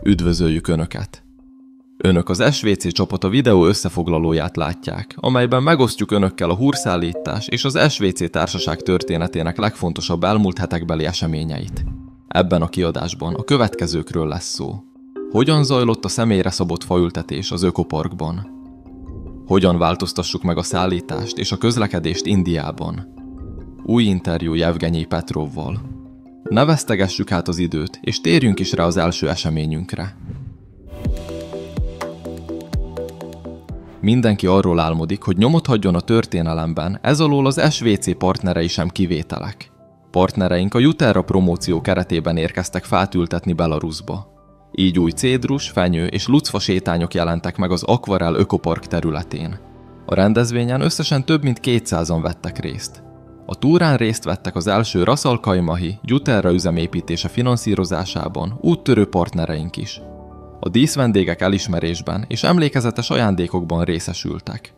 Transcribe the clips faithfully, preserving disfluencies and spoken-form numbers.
Üdvözöljük Önöket! Önök az es vé cé csapata videó összefoglalóját látják, amelyben megosztjuk Önökkel a húrszállítás és az es vé cé társaság történetének legfontosabb elmúlt hetekbeli eseményeit. Ebben a kiadásban a következőkről lesz szó. Hogyan zajlott a személyre szabott faültetés az ökoparkban? Hogyan változtassuk meg a szállítást és a közlekedést Indiában? Új interjú Jevgenyi Petrovval. Ne vesztegessük át az időt, és térjünk is rá az első eseményünkre. Mindenki arról álmodik, hogy nyomot hagyjon a történelemben, ez alól az es vé cé partnerei sem kivételek. Partnereink a Juterra promóció keretében érkeztek fát ültetni Belarusba. Így új cédrus, fenyő és lucfa sétányok jelentek meg az Aquarel ökopark területén. A rendezvényen összesen több mint kétszázan vettek részt. A túrán részt vettek az első Ras Al Khaimah Juterra üzemépítése finanszírozásában úttörő partnereink is. A díszvendégek elismerésben és emlékezetes ajándékokban részesültek.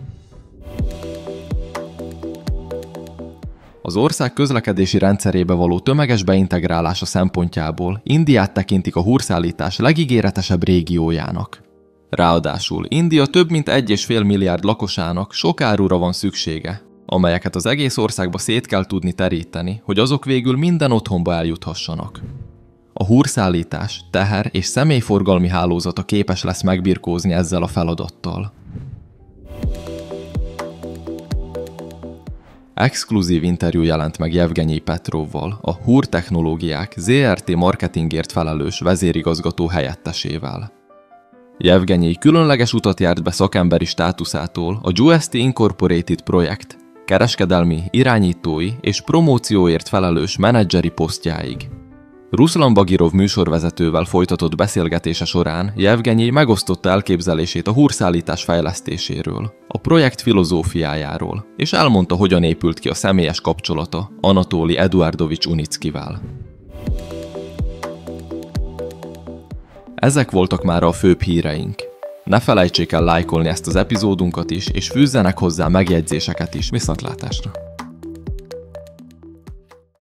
Az ország közlekedési rendszerébe való tömeges beintegrálása szempontjából Indiát tekintik a húrszállítás legígéretesebb régiójának. Ráadásul India több mint egy egész öt milliárd lakosának sok árura van szüksége, amelyeket az egész országba szét kell tudni teríteni, hogy azok végül minden otthonba eljuthassanak. A húrszállítás, teher és személyforgalmi hálózata képes lesz megbirkózni ezzel a feladattal. Exkluzív interjú jelent meg Jevgenyi Petrovval, a Húr Technológiák zé er té marketingért felelős vezérigazgató helyettesével. Jevgenyi különleges utat járt be szakemberi státuszától a G S T Incorporated projekt kereskedelmi, irányítói és promócióért felelős menedzseri posztjáig. Ruslan Bagirov műsorvezetővel folytatott beszélgetése során Jevgenyi megosztotta elképzelését a húrszállítás fejlesztéséről, a projekt filozófiájáról, és elmondta, hogyan épült ki a személyes kapcsolata Anatoli Eduardovics Unickivel. Ezek voltak már a főbb híreink. Ne felejtsék el lájkolni ezt az epizódunkat is, és fűzzenek hozzá megjegyzéseket is. Viszontlátásra!